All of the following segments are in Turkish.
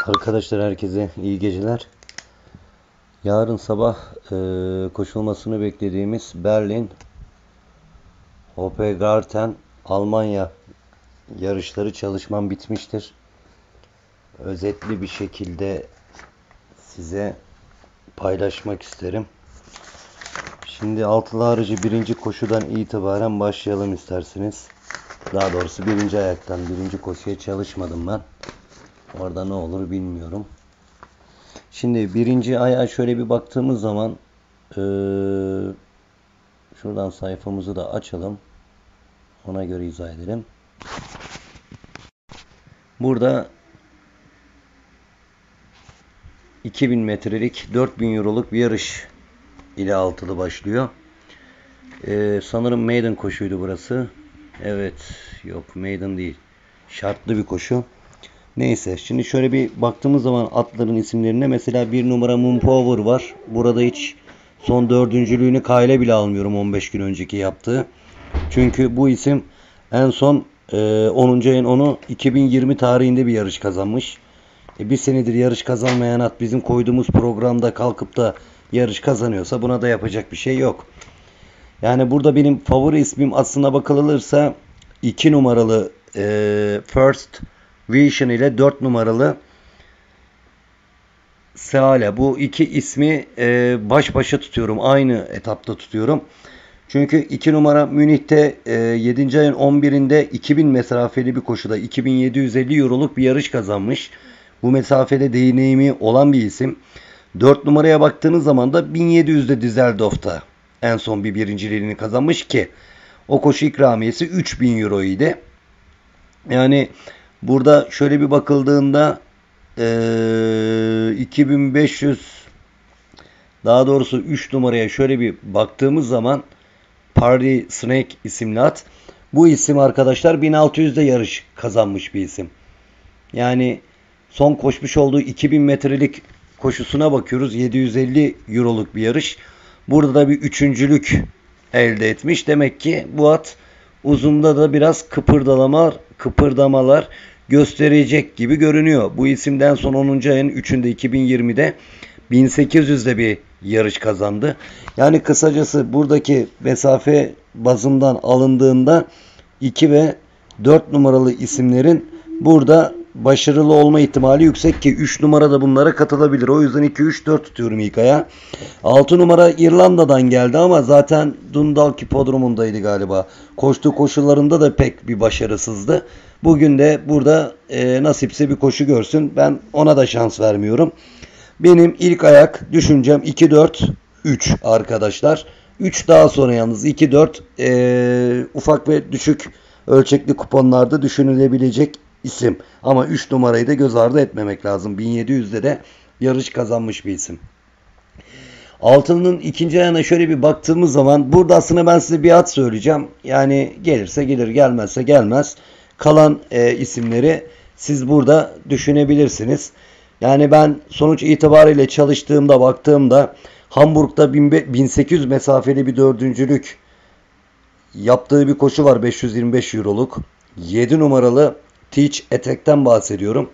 Arkadaşlar herkese iyi geceler. Yarın sabah koşulmasını beklediğimiz Berlin Hoppegarten Almanya yarışları çalışmam bitmiştir. Özetli bir şekilde size paylaşmak isterim. Şimdi altılı harici birinci koşudan itibaren başlayalım isterseniz. Daha doğrusu birinci ayaktan, birinci koşuya çalışmadım ben. Orada ne olur bilmiyorum. Şimdi birinci ayağa şöyle bir baktığımız zaman şuradan sayfamızı da açalım. Ona göre izah edelim. Burada 2000 metrelik 4000 euroluk bir yarış ile altılı başlıyor. Sanırım maiden koşuydu burası. Evet, yok maiden değil. Şartlı bir koşu. Neyse, şimdi şöyle bir baktığımız zaman atların isimlerine mesela bir numara Moonpower var. Burada hiç son dördüncülüğünü kayla bile almıyorum 15 gün önceki yaptığı. Çünkü bu isim en son 10. ayın 10'u 2020 tarihinde bir yarış kazanmış. Bir senedir yarış kazanmayan at bizim koyduğumuz programda kalkıp da yarış kazanıyorsa buna da yapacak bir şey yok. Yani burada benim favori ismim aslına bakılırsa 2 numaralı First Vision ile 4 numaralı Seale. Bu iki ismi baş başa tutuyorum. Aynı etapta tutuyorum. Çünkü 2 numara Münih'te 7. ayın 11'inde 2000 mesafeli bir koşuda 2750 euroluk bir yarış kazanmış. Bu mesafede deneyimi olan bir isim. 4 numaraya baktığınız zaman da 1700'de Düsseldorf'ta en son bir birinciliğini kazanmış ki o koşu ikramiyesi 3000 euro idi. Yani burada şöyle bir bakıldığında 2500 daha doğrusu 3 numaraya şöyle bir baktığımız zaman Party Snake isimli at. Bu isim arkadaşlar 1600'de yarış kazanmış bir isim. Yani son koşmuş olduğu 2000 metrelik koşusuna bakıyoruz. 750 euroluk bir yarış. Burada da bir üçüncülük elde etmiş. Demek ki bu at uzunda da biraz kıpırdamalar gösterecek gibi görünüyor. Bu isimden son 10. ayın 3'ünde 2020'de 1800'de bir yarış kazandı. Yani kısacası buradaki mesafe bazından alındığında 2 ve 4 numaralı isimlerin burada başarılı olma ihtimali yüksek ki 3 numara da bunlara katılabilir. O yüzden 2, 3, 4 tutuyorum ilk aya. 6 numara İrlanda'dan geldi ama zaten Dundalk Hipodromu'ndaydı galiba. Koştuğu koşullarında da pek bir başarısızdı. Bugün de burada nasipse bir koşu görsün. Ben ona da şans vermiyorum. Benim ilk ayak düşüncem 2, 4, 3 arkadaşlar. 3 daha sonra yalnız 2, 4 ufak ve düşük ölçekli kuponlarda düşünülebilecek isim. Ama 3 numarayı da göz ardı etmemek lazım. 1700'de de yarış kazanmış bir isim. Altının ikinci ayağına şöyle bir baktığımız zaman burada aslında ben size bir at söyleyeceğim. Yani gelirse gelir, gelmezse gelmez. Kalan isimleri siz burada düşünebilirsiniz. Yani ben sonuç itibariyle çalıştığımda baktığımda Hamburg'da 1800 mesafeli bir dördüncülük yaptığı bir koşu var 525 euroluk. 7 numaralı Teach Attack'ten bahsediyorum.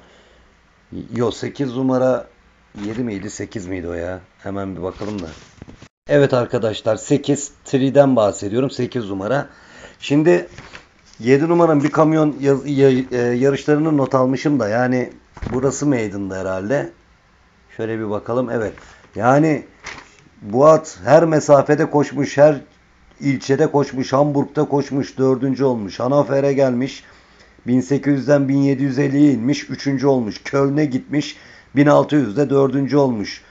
8 numara 7 miydi 8 miydi o ya? Hemen bir bakalım da. Evet arkadaşlar 8 Tree'den bahsediyorum 8 numara. Şimdi 7 numaranın bir kamyon yarışlarını not almışım da yani burası maiden'da herhalde. Şöyle bir bakalım. Evet. Yani bu at her mesafede koşmuş. Her ilçede koşmuş. Hamburg'da koşmuş. 4. olmuş. Hannover'e gelmiş. 1800'den 1750'ye inmiş. 3. olmuş. Köln'e gitmiş. 1600'de 4. olmuş.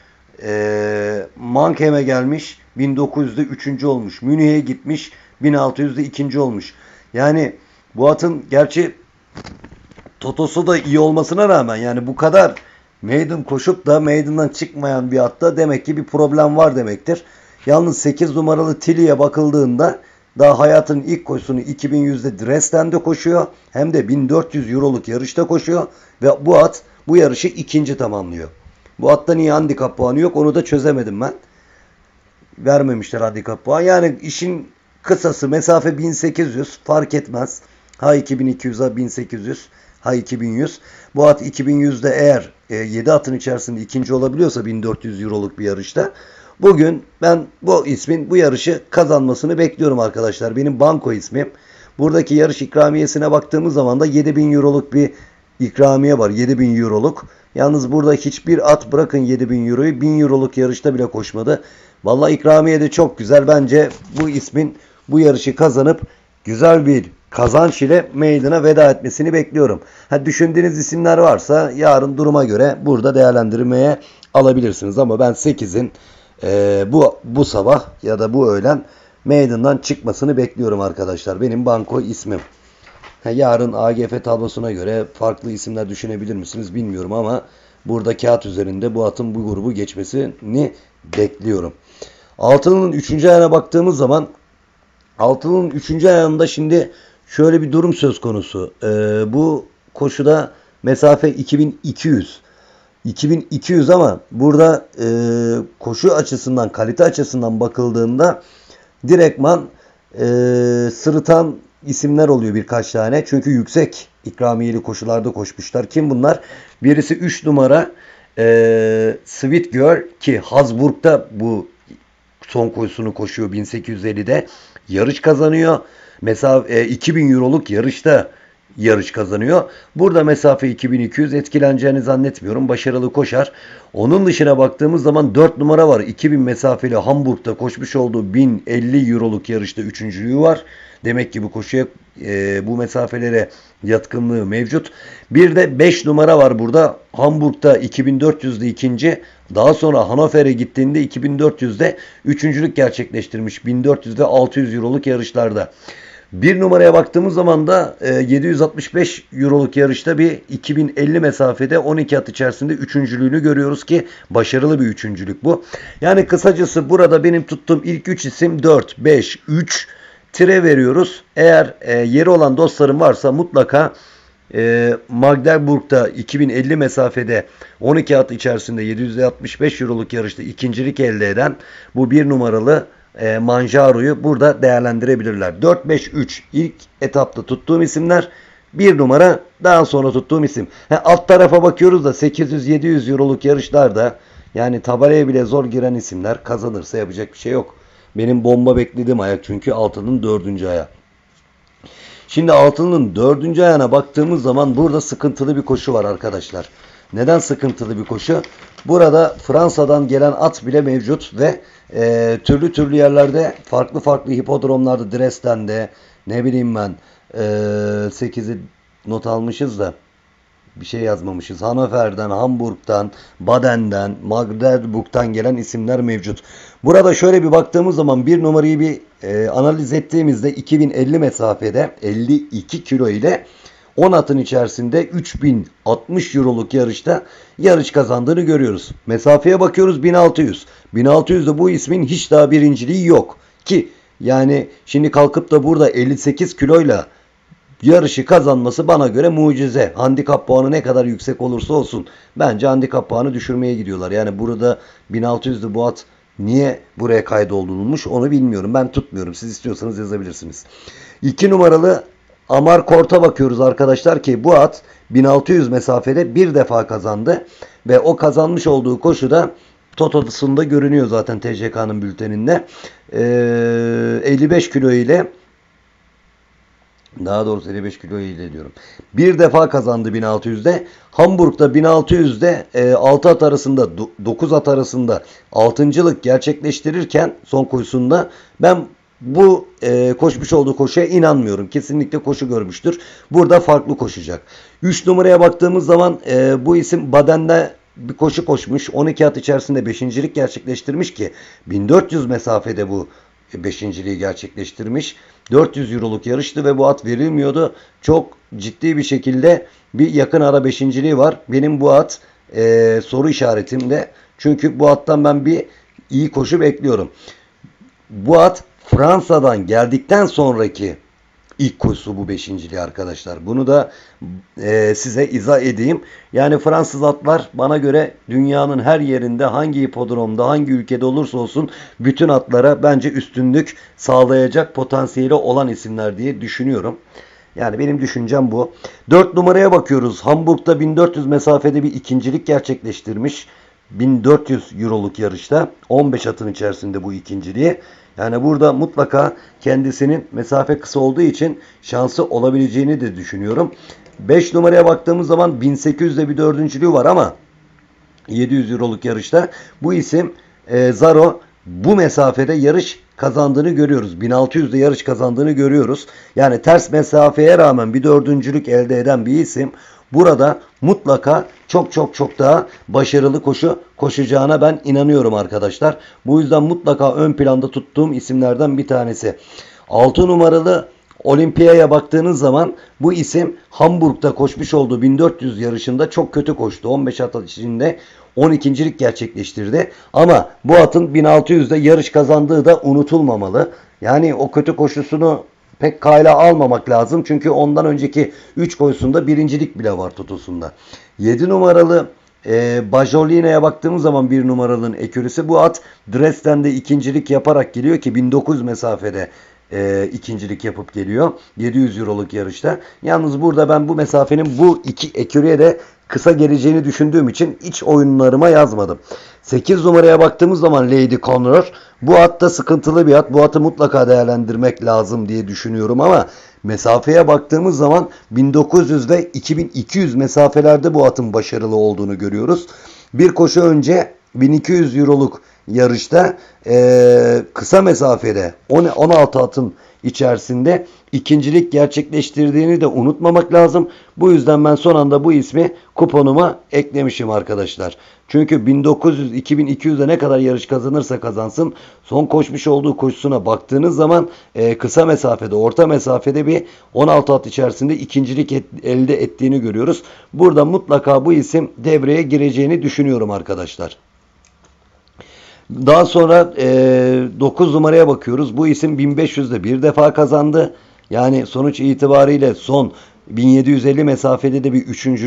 Mannheim'e gelmiş. 1900'de 3. olmuş. Münih'e gitmiş. 1600'de 2. olmuş. Yani bu atın gerçi Totosu da iyi olmasına rağmen yani bu kadar maiden koşup da maiden'dan çıkmayan bir atta demek ki bir problem var demektir. Yalnız 8 numaralı Tilly'e bakıldığında daha hayatın ilk koşusunu 2100'de Dresden'de koşuyor. Hem de 1400 euroluk yarışta koşuyor. Ve bu at bu yarışı ikinci tamamlıyor. Bu atta niye handikap puanı yok onu da çözemedim ben. Vermemişler handikap puanı. Yani işin kısası mesafe 1800 fark etmez. Ha 2200 ha 1800. Ha 2100. Bu at 2100'de eğer 7 atın içerisinde ikinci olabiliyorsa 1400 euroluk bir yarışta, bugün ben bu ismin bu yarışı kazanmasını bekliyorum arkadaşlar. Benim banko ismim. Buradaki yarış ikramiyesine baktığımız zaman da 7000 euroluk bir ikramiye var. 7000 euroluk. Yalnız burada hiçbir at, bırakın 7000 euroyu, 1000 euroluk yarışta bile koşmadı. Vallahi ikramiye de çok güzel. Bence bu ismin bu yarışı kazanıp güzel bir kazanç ile meydana veda etmesini bekliyorum. Düşündüğünüz isimler varsa yarın duruma göre burada değerlendirmeye alabilirsiniz. Ama ben 8'in bu sabah ya da bu öğlen meydandan çıkmasını bekliyorum arkadaşlar. Benim banko ismim. Yarın AGF tablosuna göre farklı isimler düşünebilir misiniz bilmiyorum ama burada kağıt üzerinde bu atın bu grubu geçmesini bekliyorum. Altının 3. ayağına baktığımız zaman altının 3. ayağında şimdi şöyle bir durum söz konusu. Bu koşuda mesafe 2200. 2200 ama burada koşu açısından, kalite açısından bakıldığında direktman sırıtan isimler oluyor birkaç tane. Çünkü yüksek ikramiyeli koşularda koşmuşlar. Kim bunlar? Birisi 3 numara Sweet Girl ki Habsburg'da bu son koşusunu koşuyor 1850'de. Yarış kazanıyor. Mesafe 2000 euroluk yarışta yarış kazanıyor. Burada mesafe 2200, etkileneceğini zannetmiyorum. Başarılı koşar. Onun dışına baktığımız zaman 4 numara var. 2000 mesafeli Hamburg'da koşmuş olduğu 1050 euroluk yarışta üçüncülüğü var. Demek ki bu koşuya bu mesafelere yatkınlığı mevcut. Bir de 5 numara var burada. Hamburg'da 2400'de ikinci. Daha sonra Hannover'e gittiğinde 2400'de üçüncülük gerçekleştirmiş. 1400'de 600 euroluk yarışlarda. Bir numaraya baktığımız zaman da 765 euroluk yarışta bir 2050 mesafede 12 at içerisinde üçüncülüğünü görüyoruz ki başarılı bir üçüncülük bu. Yani kısacası burada benim tuttuğum ilk 3 isim 4, 5, 3 tire veriyoruz. Eğer yeri olan dostlarım varsa mutlaka Magdeburg'da 2050 mesafede 12 at içerisinde 765 euroluk yarışta ikincilik elde eden bu bir numaralı Manjaro'yu burada değerlendirebilirler. 4-5-3 ilk etapta tuttuğum isimler. 1 numara daha sonra tuttuğum isim. Alt tarafa bakıyoruz da 800-700 euroluk yarışlarda yani tabelaya bile zor giren isimler, kazanırsa yapacak bir şey yok. Benim bomba beklediğim ayak çünkü altının 4. ayağı. Şimdi altının 4. ayağına baktığımız zaman burada sıkıntılı bir koşu var arkadaşlar. Neden sıkıntılı bir koşu? Burada Fransa'dan gelen at bile mevcut ve türlü türlü yerlerde farklı hipodromlarda, Dresden'de, ne bileyim ben 8'i not almışız da bir şey yazmamışız. Hannover'den, Hamburg'dan, Baden'den, Magdeburg'dan gelen isimler mevcut. Burada şöyle bir baktığımız zaman bir numarayı bir analiz ettiğimizde 2050 mesafede 52 kilo ile 10 atın içerisinde 3060 euroluk yarışta yarış kazandığını görüyoruz. Mesafeye bakıyoruz 1600. 1600'de bu ismin hiç daha birinciliği yok. Ki yani şimdi kalkıp da burada 58 kiloyla yarışı kazanması bana göre mucize. Handikap puanı ne kadar yüksek olursa olsun bence handikap puanı düşürmeye gidiyorlar. Yani burada 1600'de bu at niye buraya kaydoldurulmuş onu bilmiyorum. Ben tutmuyorum. Siz istiyorsanız yazabilirsiniz. 2 numaralı Amarkort'a bakıyoruz arkadaşlar ki bu at 1600 mesafede bir defa kazandı. Ve o kazanmış olduğu koşuda Toto'sunda görünüyor zaten TCK'nın bülteninde. 55 kilo ile daha doğrusu 55 kilo ile diyorum. Bir defa kazandı 1600'de. Hamburg'da 1600'de 6 at arasında 9 at arasında 6.lık gerçekleştirirken son koşusunda ben bu koşmuş olduğu koşuya inanmıyorum. Kesinlikle koşu görmüştür. Burada farklı koşacak. 3 numaraya baktığımız zaman bu isim Baden'de bir koşu koşmuş. 12 at içerisinde 5.lik gerçekleştirmiş ki 1400 mesafede bu 5.liği gerçekleştirmiş. 400 euroluk yarıştı ve bu at verilmiyordu. Çok ciddi bir şekilde bir yakın ara 5.liği var. Benim bu at soru işaretimde. Çünkü bu attan ben bir iyi koşu bekliyorum. Bu at Fransa'dan geldikten sonraki ilk koşusu bu 5.liği arkadaşlar. Bunu da size izah edeyim. Yani Fransız atlar bana göre dünyanın her yerinde hangi hipodromda hangi ülkede olursa olsun bütün atlara bence üstünlük sağlayacak potansiyeli olan isimler diye düşünüyorum. Yani benim düşüncem bu. 4 numaraya bakıyoruz. Hamburg'da 1400 mesafede bir ikincilik gerçekleştirmiş. 1400 euroluk yarışta 15 atın içerisinde bu ikinciliği. Yani burada mutlaka kendisinin mesafe kısa olduğu için şansı olabileceğini de düşünüyorum. 5 numaraya baktığımız zaman 1800'de bir dördüncülüğü var ama 700 euroluk yarışta bu isim Zaro bu mesafede yarış kazandığını görüyoruz. 1600'de yarış kazandığını görüyoruz. Yani ters mesafeye rağmen bir dördüncülük elde eden bir isim burada mutlaka çok daha başarılı koşu koşacağına ben inanıyorum arkadaşlar. Bu yüzden mutlaka ön planda tuttuğum isimlerden bir tanesi. 6 numaralı Olimpiyaya baktığınız zaman bu isim Hamburg'da koşmuş olduğu 1400 yarışında çok kötü koştu. 15 at içinde 12.lik gerçekleştirdi. Ama bu atın 1600'de yarış kazandığı da unutulmamalı. Yani o kötü koşusunu pek kayla almamak lazım. Çünkü ondan önceki 3 koşusunda birincilik bile var Totos'unda. 7 numaralı Bajolina'ya baktığımız zaman 1 numaralının ekürisi. Bu at Dresden'de ikincilik yaparak geliyor ki 1900 mesafede ikincilik yapıp geliyor. 700 euroluk yarışta. Yalnız burada ben bu mesafenin bu iki ekürüye de kısa geleceğini düşündüğüm için iç oyunlarıma yazmadım. 8 numaraya baktığımız zaman Lady Connor. Bu at da sıkıntılı bir at. Bu atı mutlaka değerlendirmek lazım diye düşünüyorum ama mesafeye baktığımız zaman 1900 ve 2200 mesafelerde bu atın başarılı olduğunu görüyoruz. Bir koşu önce 1200 euroluk yarışta kısa mesafede 16 atın içerisinde ikincilik gerçekleştirdiğini de unutmamak lazım. Bu yüzden ben son anda bu ismi kuponuma eklemişim arkadaşlar. Çünkü 1900-2200'de ne kadar yarış kazanırsa kazansın son koşmuş olduğu koşusuna baktığınız zaman kısa mesafede, orta mesafede bir 16 at içerisinde ikincilik elde ettiğini görüyoruz. Burada mutlaka bu isim devreye gireceğini düşünüyorum arkadaşlar. Daha sonra 9 numaraya bakıyoruz. Bu isim 1500'de bir defa kazandı. Yani sonuç itibariyle son 1750 mesafede de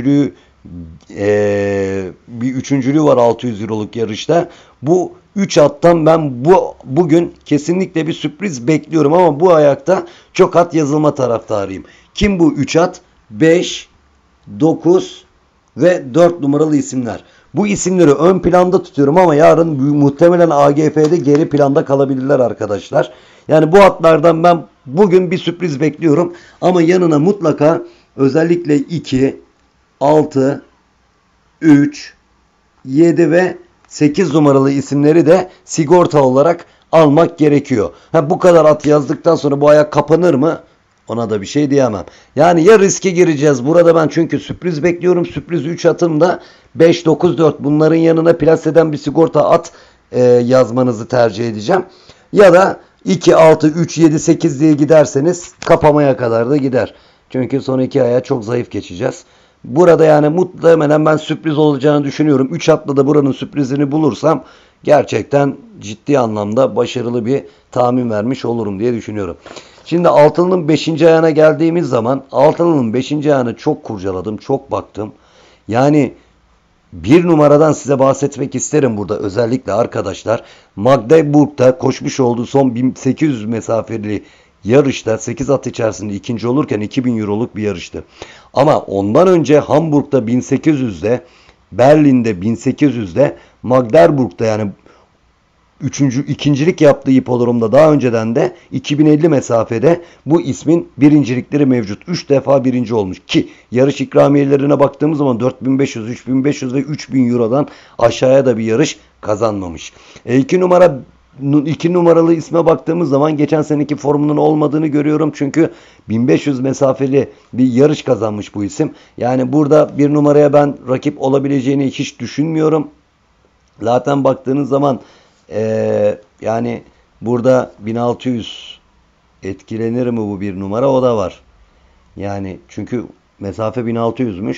bir üçüncülüğü var 600 euroluk yarışta. Bu 3 attan ben bugün kesinlikle bir sürpriz bekliyorum ama bu ayakta çok at yazılma taraftarıyım. Kim bu 3 at? 5, 9 ve 4 numaralı isimler. Bu isimleri ön planda tutuyorum ama yarın muhtemelen AGF'de geri planda kalabilirler arkadaşlar. Yani bu atlardan ben bugün bir sürpriz bekliyorum. Ama yanına mutlaka özellikle 2, 6, 3, 7 ve 8 numaralı isimleri de sigorta olarak almak gerekiyor. Bu kadar at yazdıktan sonra bu ayak kapanır mı? Ona da bir şey diyemem. Yani ya riske gireceğiz. Burada ben çünkü sürpriz bekliyorum. Sürpriz 3 atım da 5, 9, 4. Bunların yanına plaseden bir sigorta at yazmanızı tercih edeceğim. Ya da 2, 6, 3, 7, 8 diye giderseniz kapamaya kadar da gider. Çünkü son 2 aya çok zayıf geçeceğiz. Burada yani muhtemelen ben sürpriz olacağını düşünüyorum. 3 atla da buranın sürprizini bulursam gerçekten ciddi anlamda başarılı bir tahmin vermiş olurum diye düşünüyorum. Şimdi altılının 5. ayağına geldiğimiz zaman altılının 5. ayağını çok kurcaladım, çok baktım. Yani bir numaradan size bahsetmek isterim burada özellikle arkadaşlar. Magdeburg'da koşmuş olduğu son 1800 mesafeli yarışta 8 at içerisinde ikinci olurken 2000 euroluk bir yarıştı. Ama ondan önce Hamburg'da 1800'de, Berlin'de 1800'de, Magdeburg'da yani ikincilik yaptığı hipodromda daha önceden de 2050 mesafede bu ismin birincilikleri mevcut. 3 defa birinci olmuş ki yarış ikramiyelerine baktığımız zaman 4500, 3500 ve 3000 eurodan aşağıya da bir yarış kazanmamış. 2 numaralı isme baktığımız zaman geçen seneki formunun olmadığını görüyorum. Çünkü 1500 mesafeli bir yarış kazanmış bu isim. Yani burada 1 numaraya ben rakip olabileceğini hiç düşünmüyorum. Zaten baktığınız zaman yani burada 1600 etkilenir mi bu 1 numara, o da var. Yani çünkü mesafe 1600'müş.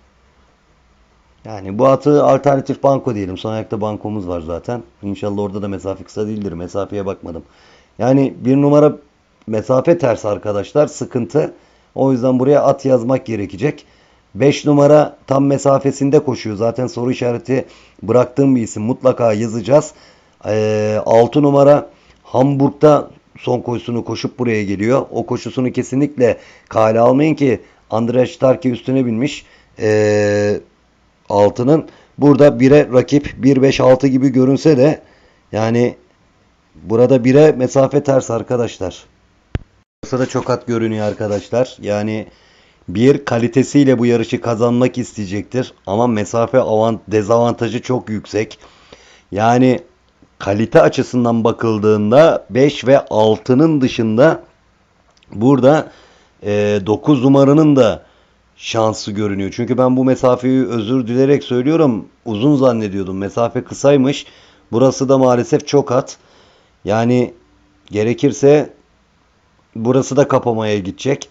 Yani bu atı alternatif banko diyelim. Son ayakta bankomuz var zaten. İnşallah orada da mesafe kısa değildir. Mesafeye bakmadım. Yani 1 numara mesafe ters arkadaşlar. Sıkıntı. O yüzden buraya at yazmak gerekecek. 5 numara tam mesafesinde koşuyor. Zaten soru işareti bıraktığım bir isim. Mutlaka yazacağız. 6 numara Hamburg'da son koşusunu koşup buraya geliyor. O koşusunu kesinlikle kale almayın ki Andrea Starke üstüne binmiş. Altının. Burada 1'e rakip 1-5-6 gibi görünse de yani burada 1'e mesafe ters arkadaşlar. Burası da çok at görünüyor arkadaşlar. Yani bir kalitesiyle bu yarışı kazanmak isteyecektir. Ama mesafe dezavantajı çok yüksek. Yani kalite açısından bakıldığında 5 ve 6'nın dışında burada 9 numaranın da şansı görünüyor. Çünkü ben bu mesafeyi özür dilerek söylüyorum. Uzun zannediyordum. Mesafe kısaymış. Burası da maalesef çok at. Yani gerekirse burası da kapamaya gidecek.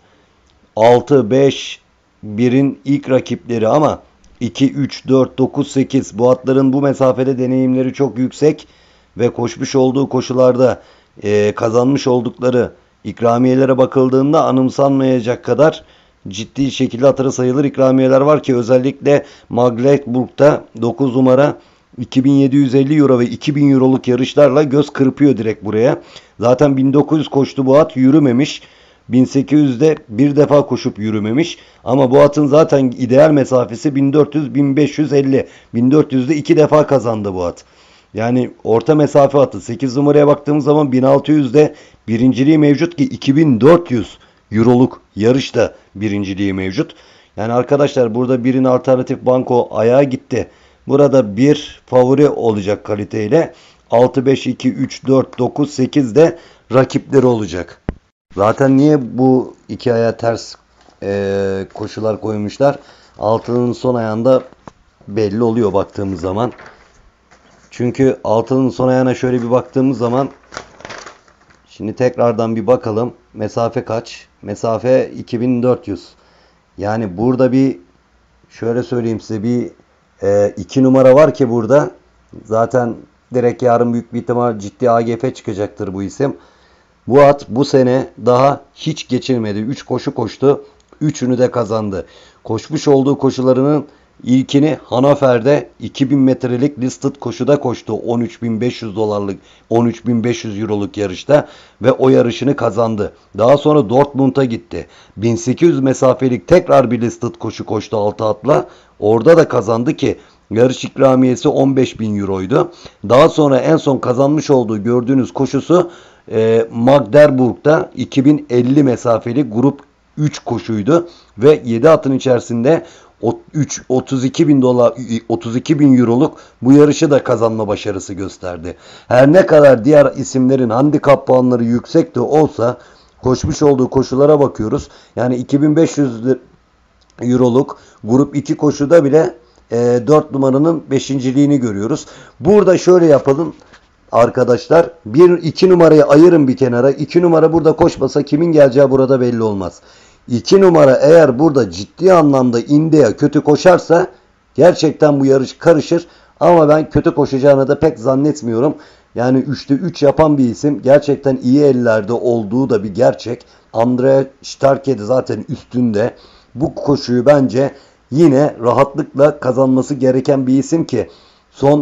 6, 5, 1'in ilk rakipleri ama 2, 3, 4, 9, 8 bu atların bu mesafede deneyimleri çok yüksek ve koşmuş olduğu koşularda kazanmış oldukları ikramiyelere bakıldığında anımsanmayacak kadar ciddi şekilde hatırı sayılır ikramiyeler var ki özellikle Magdeburg'da 9 numara 2750 euro ve 2000 euroluk yarışlarla göz kırpıyor direkt buraya. Zaten 1900 koştu bu at, yürümemiş. 1800'de bir defa koşup yürümemiş. Ama bu atın zaten ideal mesafesi 1400-1550. 1400'de 2 defa kazandı bu at. Yani orta mesafe atı. 8 numaraya baktığımız zaman 1600'de birinciliği mevcut ki 2400 euroluk yarışta birinciliği mevcut. Yani arkadaşlar burada birin alternatif banko ayağa gitti. Burada bir favori olacak kaliteyle. 6, 5, 2, 3, 4, 9, 8 de rakipleri olacak. Zaten niye bu iki aya ters koşular koymuşlar? Altının son ayağında belli oluyor baktığımız zaman. Çünkü altının son ayağına şöyle bir baktığımız zaman şimdi tekrardan bir bakalım. Mesafe kaç? Mesafe 2400. Yani burada bir şöyle söyleyeyim size bir 2 numara var ki burada. Zaten direkt yarın büyük bir ihtimal ciddi AGF çıkacaktır bu isim. Bu at bu sene daha hiç geçirmedi. 3 koşu koştu. 3'ünü de kazandı. Koşmuş olduğu koşularının ilkini Hannover'de 2000 metrelik listed koşuda koştu. 13.500 dolarlık 13.500 euroluk yarışta ve o yarışını kazandı. Daha sonra Dortmund'a gitti. 1800 mesafelik tekrar bir listed koşu koştu 6 atla. Orada da kazandı ki yarış ikramiyesi 15.000 euroydu. Daha sonra en son kazanmış olduğu gördüğünüz koşusu Magdeburg'da 2050 mesafeli grup 3 koşuydu ve 7 atın içerisinde 32 bin dolar 32 bin euroluk bu yarışı da kazanma başarısı gösterdi. Her ne kadar diğer isimlerin handikap puanları yüksek de olsa koşmuş olduğu koşulara bakıyoruz. Yani 2500 euroluk grup 2 koşuda bile 4 numaranın 5.liğini görüyoruz. Burada şöyle yapalım. Arkadaşlar 1-2 numarayı ayırın bir kenara. 2 numara burada koşmasa kimin geleceği burada belli olmaz. 2 numara eğer burada ciddi anlamda India kötü koşarsa gerçekten bu yarış karışır. Ama ben kötü koşacağını da pek zannetmiyorum. Yani 3'te 3 yapan bir isim. Gerçekten iyi ellerde olduğu da bir gerçek. Andrea Starke de zaten üstünde. Bu koşuyu bence yine rahatlıkla kazanması gereken bir isim ki son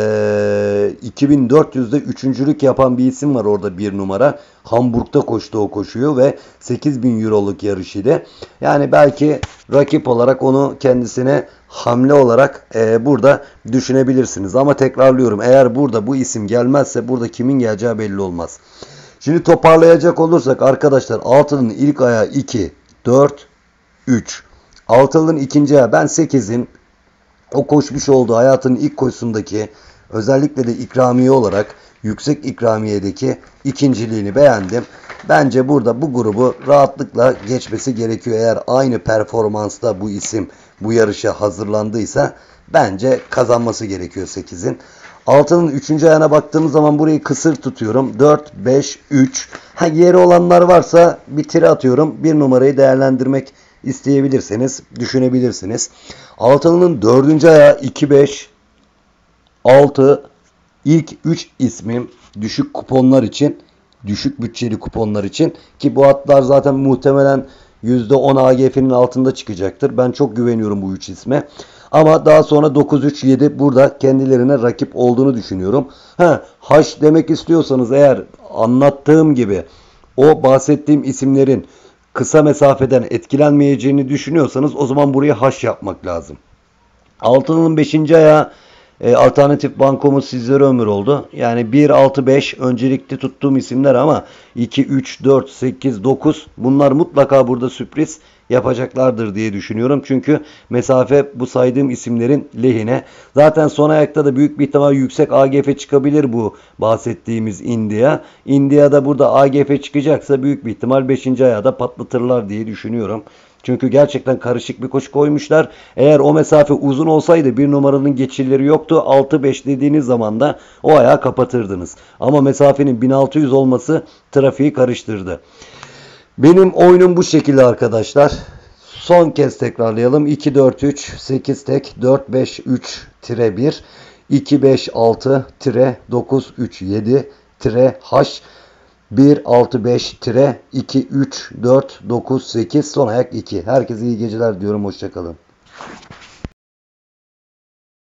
2400'de üçüncülük yapan bir isim var orada bir numara. Hamburg'da koştu o koşuyu ve 8000 euroluk yarışıydı. Yani belki rakip olarak onu kendisine hamle olarak burada düşünebilirsiniz. Ama tekrarlıyorum eğer burada bu isim gelmezse burada kimin geleceği belli olmaz. Şimdi toparlayacak olursak arkadaşlar altının ilk ayağı 2, 4, 3. Altının ikinci ayağı ben 8'in o koşmuş olduğu hayatının ilk koşusundaki özellikle de ikramiye olarak yüksek ikramiyedeki ikinciliğini beğendim. Bence burada bu grubu rahatlıkla geçmesi gerekiyor. Eğer aynı performansta bu isim bu yarışa hazırlandıysa bence kazanması gerekiyor 8'in. Altının 3. ayağına baktığımız zaman burayı kısır tutuyorum. 4, 5, 3. Yeri olanlar varsa bir tire atıyorum. Bir numarayı değerlendirmek isteyebilirsiniz, düşünebilirsiniz. Altının 4. ayağı 2, 5, 6. İlk 3 ismim düşük kuponlar için, düşük bütçeli kuponlar için ki bu atlar zaten muhtemelen %10 AGF'nin altında çıkacaktır. Ben çok güveniyorum bu 3 isme. Ama daha sonra 9-3-7 burada kendilerine rakip olduğunu düşünüyorum. H demek istiyorsanız eğer anlattığım gibi o bahsettiğim isimlerin kısa mesafeden etkilenmeyeceğini düşünüyorsanız o zaman buraya H yapmak lazım. Altının 5. ayağı alternatif bankomuz sizlere ömür oldu. Yani 1, 6, 5 öncelikli tuttuğum isimler ama 2, 3, 4, 8, 9 bunlar mutlaka burada sürpriz yapacaklardır diye düşünüyorum. Çünkü mesafe bu saydığım isimlerin lehine. Zaten son ayakta da büyük bir ihtimal yüksek AGF çıkabilir bu bahsettiğimiz India. India'da burada AGF çıkacaksa büyük bir ihtimal 5. ayağı da patlatırlar diye düşünüyorum. Çünkü gerçekten karışık bir koşu koymuşlar. Eğer o mesafe uzun olsaydı bir numaranın geçilleri yoktu. 6-5 dediğiniz zaman da o ayağı kapatırdınız. Ama mesafenin 1600 olması trafiği karıştırdı. Benim oyunum bu şekilde arkadaşlar. Son kez tekrarlayalım. 2-4-3, 8 tek, 4-5-3-1, 2-5-6-9-3-7-H, 1-6-5-2-3-4-9-8, son ayak 2. Herkese iyi geceler diyorum. Hoşçakalın.